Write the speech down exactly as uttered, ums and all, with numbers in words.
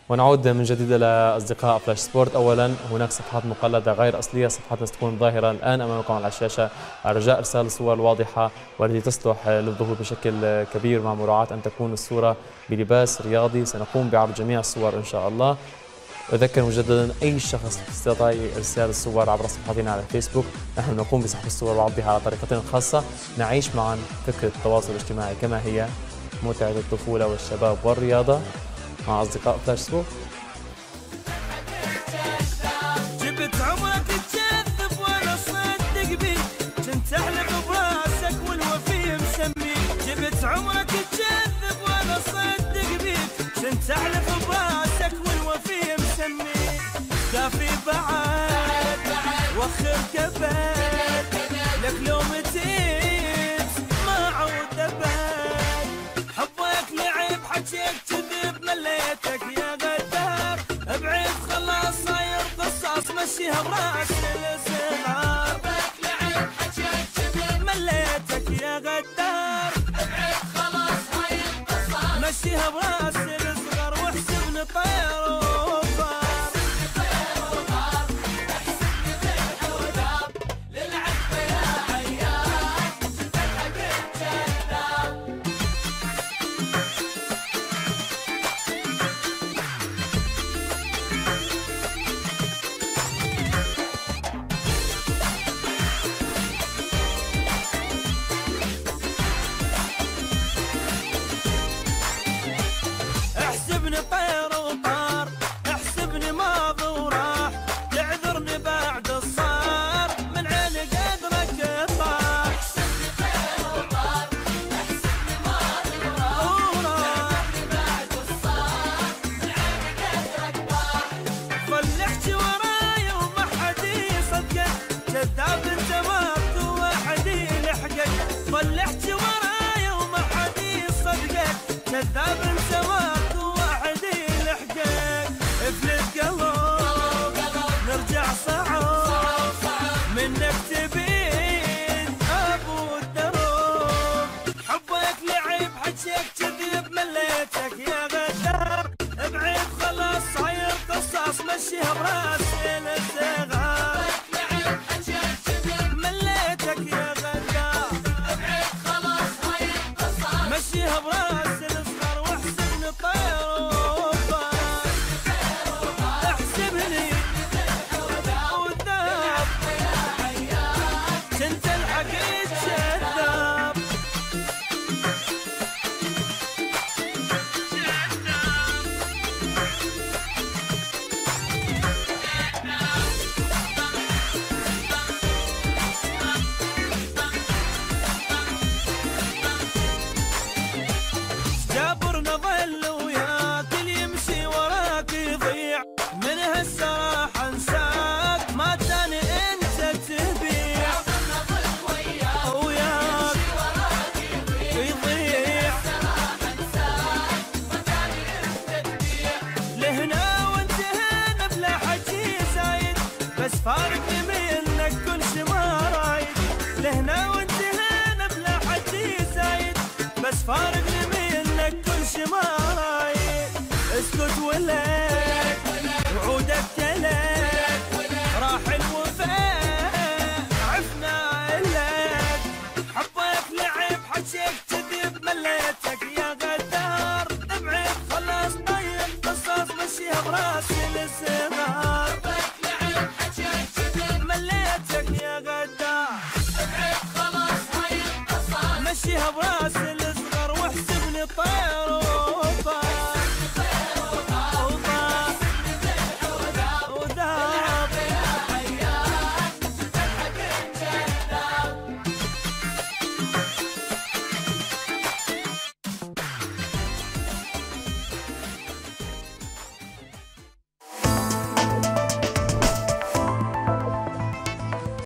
ونعود من جديد إلى أصدقاء فلاش سبورت. أولا هناك صفحات مقلدة غير أصلية، صفحات ستكون ظاهرة الآن أمامكم على الشاشة، رجاء إرسال الصور الواضحة والتي تصلح للظهور بشكل كبير مع مراعاة أن تكون الصورة بلباس رياضي. سنقوم بعرض جميع الصور إن شاء الله. أذكر مجددا أي شخص يستطيع إرسال الصور عبر صفحتنا على الفيسبوك، نحن نقوم بسحب الصور وعرضها على طريقتنا الخاصة. نعيش معا فكرة التواصل الاجتماعي كما هي، متعة الطفولة والشباب والرياضة مع أصدقاء فلاش سبورت. جبت عمرك تكذب ولا صدق بيك، كنت أحلف براسك والوفي مسميك. جبت عمرك تكذب ولا صدق بيك، كنت أحلف براسك والوفي مسميك. كافي بعد وخر كبد لك لو متيت ما عود أبد. حبك لعب حكيك كذب مليتك يا غدار، ابعد خلاص صاير قصاص مشيها براس الصغار. حبك لعب حكيك كذب مليتك يا غدار، ابعد خلاص صاير قصاص مشيها براس الصغار. واحسبني طير كذاب سواك وحدي لحقك. افلت قلب نرجع صعب منك تبين ابو الدروب. حبك لعب حكيك كذب مليتك يا غدار، ابعد خلاص صاير قصاص مشيها براس الصغار. لعب حكيك كذب مليتك يا غدار، ابعد خلاص صاير قصاص مشيها براس فارقني منك كل شي ما رايد. لهنا وانتهينا بلا حكي زايد، بس فارقني منك كل شي ما رايد. اسكت ولك وعودك كلك، راح الوفاء عفنا لك. حبك لعب حكيك كذب مليتك يا غدار، ابعد خلاص طيب قصاص مشيها براس الصغار.